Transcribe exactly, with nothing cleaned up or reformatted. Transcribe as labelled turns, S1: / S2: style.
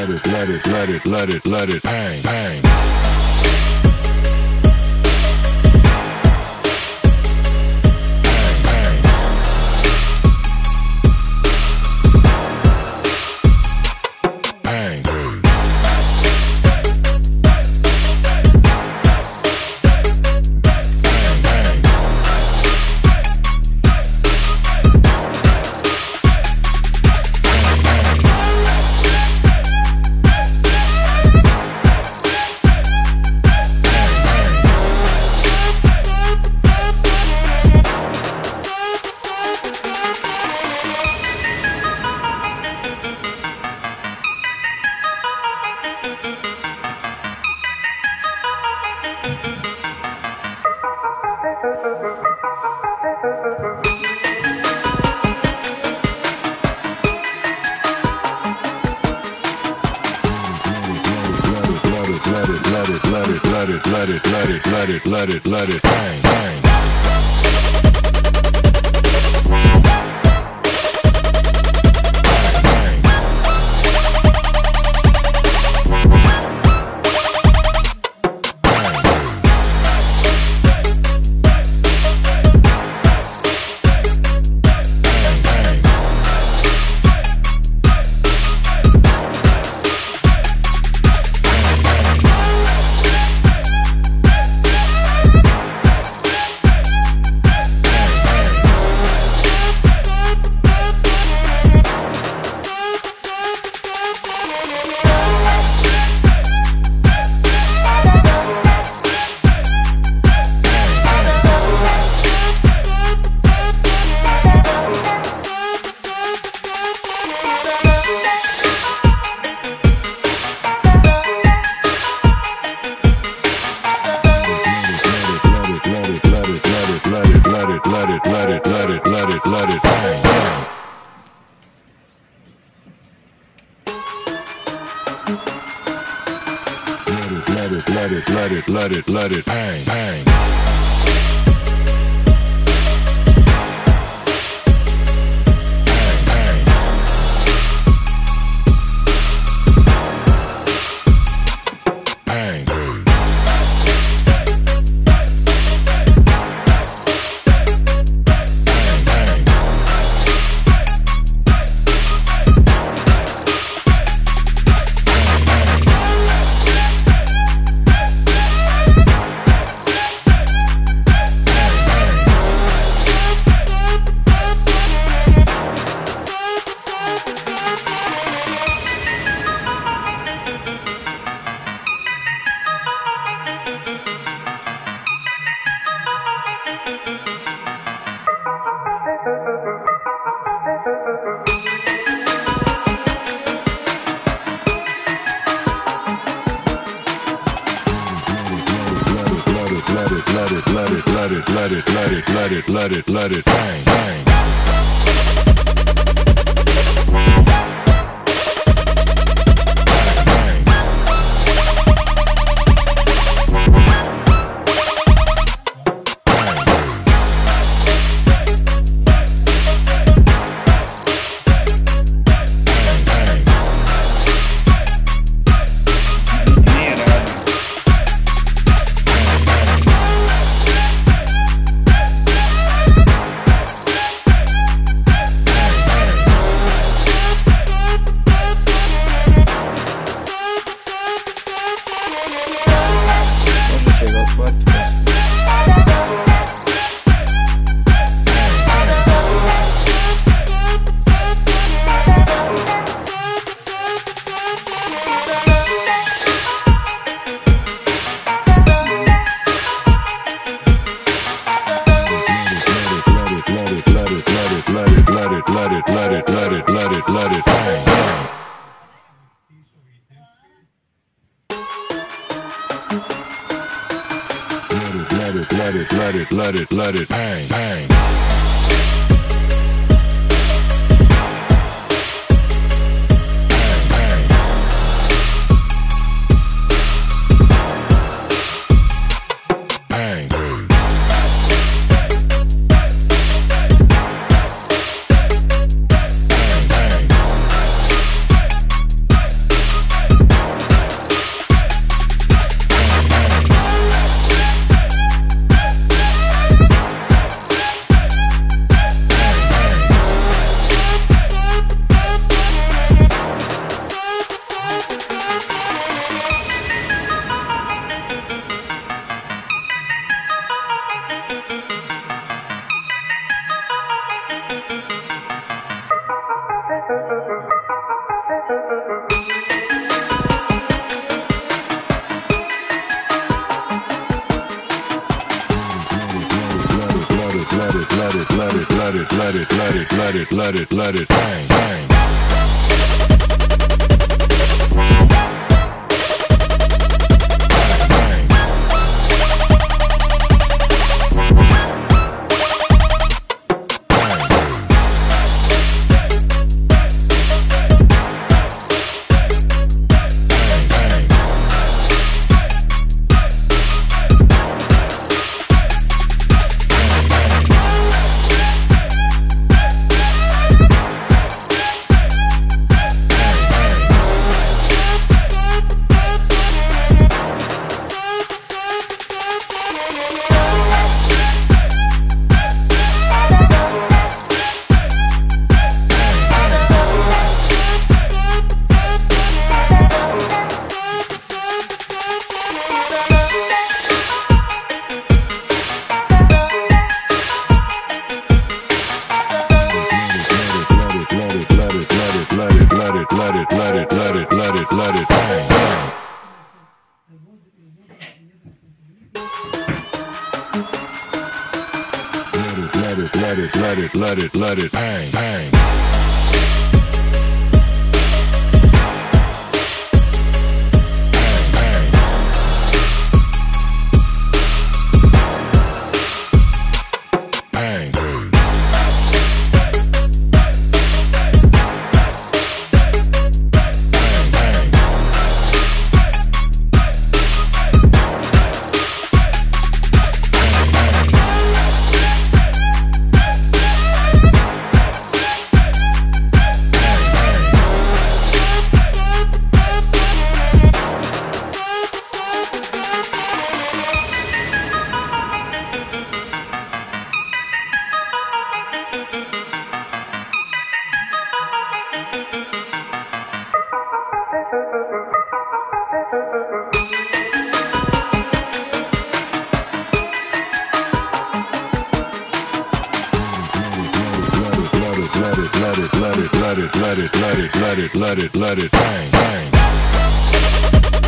S1: let it, let it, let it, let it, let it bang, bang. Let it, let it, let it, let it, let it, let it bang, bang. Let it, let it, let it, let it, let it bang, bang. Let it, let it, let it, let it, let it bang, bang. Let it, let it, let it, let it, let it, let it, let it, let it, let it bang, bang. Let it, let it, let it, let it, let it bang, bang. Let it, let it, let it, let it, let it bang, bang. it, let it, let it, let it, let it, let it, bang, bang. Let it, let it, let it, let it, let it, bang, bang. Let it, let it, let it, let it, let it, bang, bang. Let it, let it, let it, let it, let it, let it, let it, let it, bang, bang.